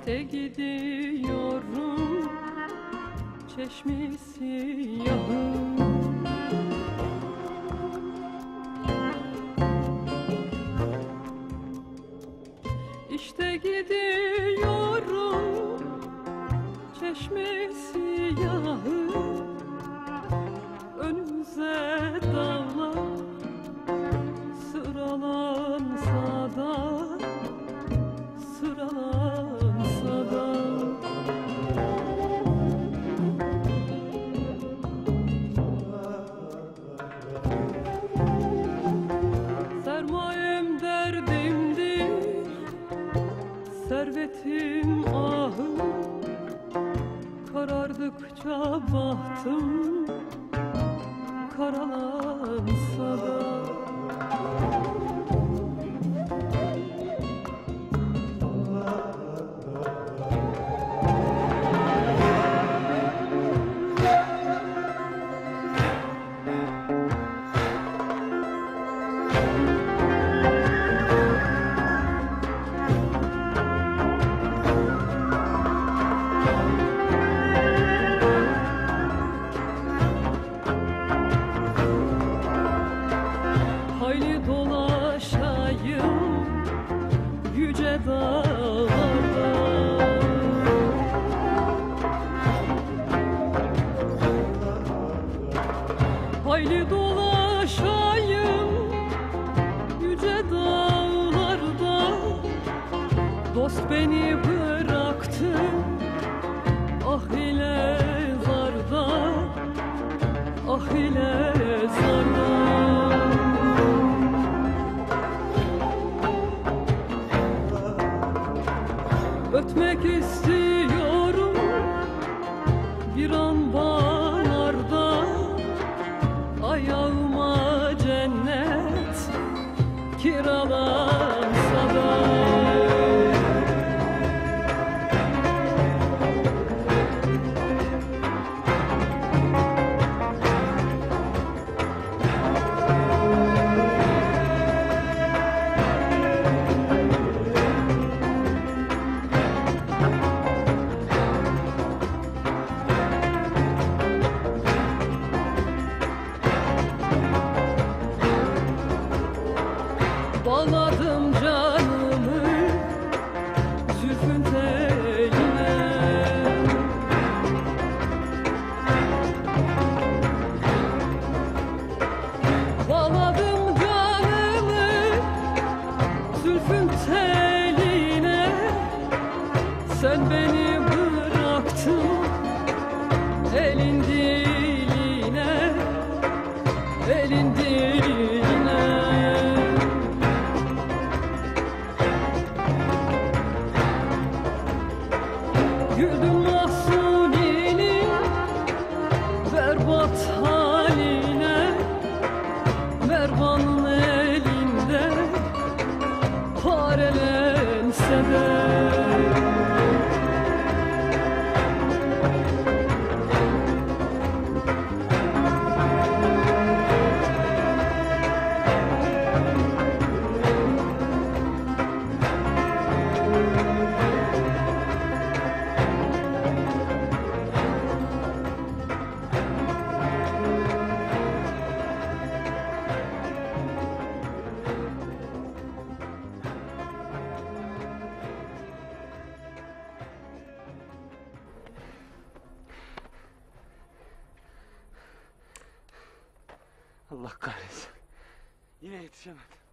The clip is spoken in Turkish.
İşte gidiyorum Çeşmi siyahım. İşte gidiyorum Çeşmi siyahım. Önümüze dağlar sıralansa da, sıralansa da. Sermayem derdimdir, servetim ahım. Karardıkça bahtım karalansa da. Hayli dolaşayım yüce dağlarda. Hayli dolaşayım yüce dağlarda. Dost beni bıraktı ah ile zarda, ah ile zarda. Ötmek istiyorum bir an bağlarda. Ayağıma cennet kiralansa da. Bağladım canımı zülfün teline. Bağladım canımı zülfün teline. Sen beni bıraktın elin diline, elin diline. Güldüm Mahsuni'nin berbat haline. Mervan'ın elinde parelense de. Allah kahretsin. Yine yetişemedim.